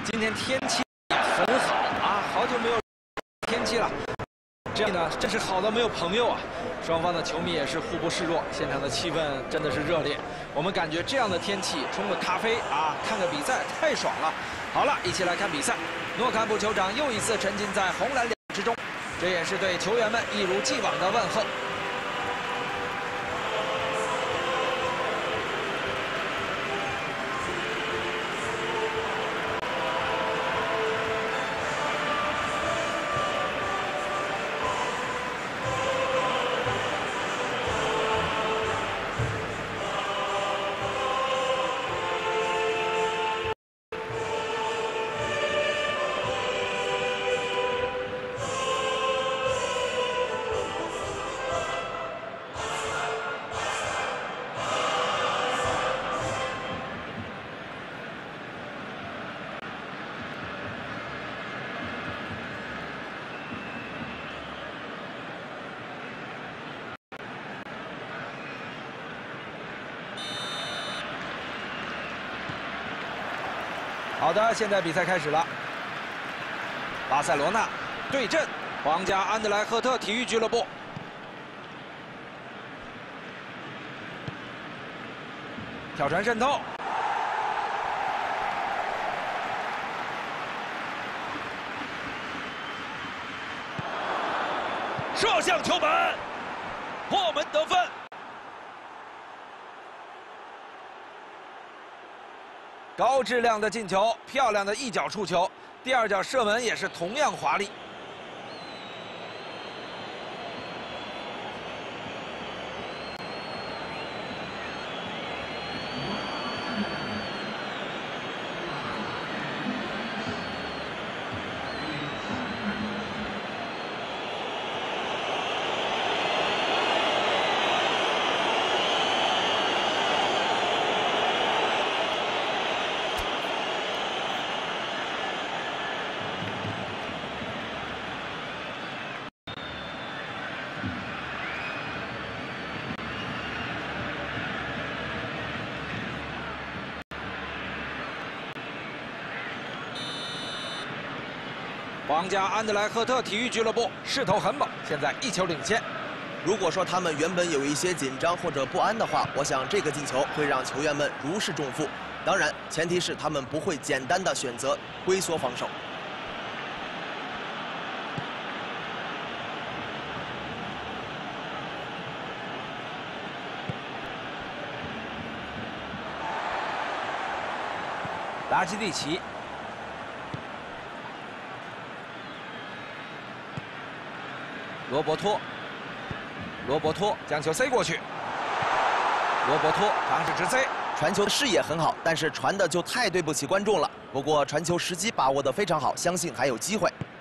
今天天气也很好啊，好久没有天气了。这样呢，真是好的没有朋友啊。双方的球迷也是互不示弱，现场的气氛真的是热烈。我们感觉这样的天气，冲个咖啡啊，看个比赛太爽了。好了，一起来看比赛。诺坎普酋长又一次沉浸在红蓝两之中，这也是对球员们一如既往的问候。 好的，现在比赛开始了。巴塞罗那对阵皇家安德莱赫特体育俱乐部。挑传渗透，射向球门，破门得分。 高质量的进球，漂亮的一脚触球，第二脚射门也是同样华丽。皇家安德莱赫特体育俱乐部势头很猛，现在1球领先。 如果说他们原本有一些紧张或者不安的话，我想这个进球会让球员们如释重负。当然，前提是他们不会简单的选择龟缩防守。 拉基蒂奇。 罗伯托将球塞过去，罗伯托尝试直塞， 传球的视野很好，但是传的就太对不起观众了。不过传球时机把握得非常好，相信还有机会。